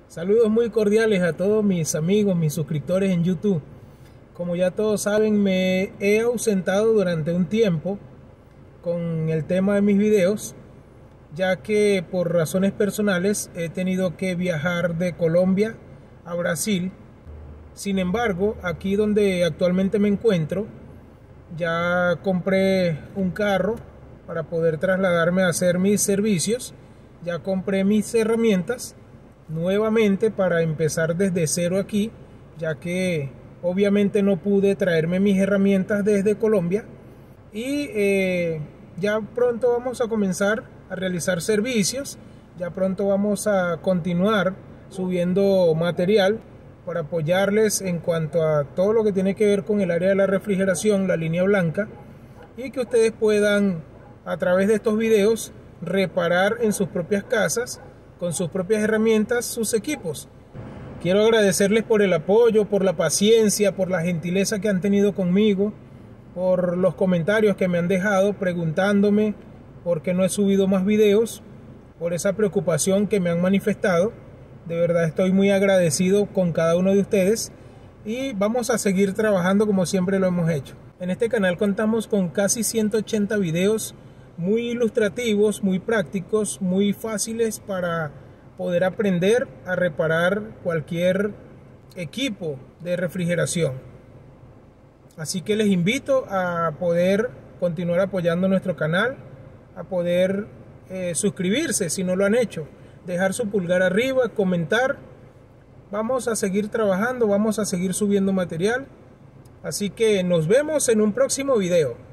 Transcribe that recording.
Saludos muy cordiales a todos mis amigos, mis suscriptores en YouTube. Como ya todos saben, me he ausentado durante un tiempo con el tema de mis videos, ya que por razones personales he tenido que viajar de Colombia a Brasil. Sin embargo, aquí donde actualmente me encuentro, ya compré un carro para poder trasladarme a hacer mis servicios. Ya compré mis herramientas nuevamente para empezar desde cero aquí, ya que obviamente no pude traerme mis herramientas desde Colombia. Y ya pronto vamos a comenzar a realizar servicios, ya pronto vamos a continuar subiendo material para apoyarles en cuanto a todo lo que tiene que ver con el área de la refrigeración, la línea blanca, y que ustedes puedan a través de estos videos reparar en sus propias casas con sus propias herramientas sus equipos. Quiero agradecerles por el apoyo, por la paciencia, por la gentileza que han tenido conmigo, por los comentarios que me han dejado preguntándome por qué no he subido más videos, por esa preocupación que me han manifestado. De verdad estoy muy agradecido con cada uno de ustedes y vamos a seguir trabajando como siempre lo hemos hecho. En este canal contamos con casi 180 videos muy ilustrativos, muy prácticos, muy fáciles para poder aprender a reparar cualquier equipo de refrigeración. Así que les invito a poder continuar apoyando nuestro canal, a poder suscribirse si no lo han hecho, dejar su pulgar arriba, comentar. Vamos a seguir trabajando, vamos a seguir subiendo material. Así que nos vemos en un próximo video.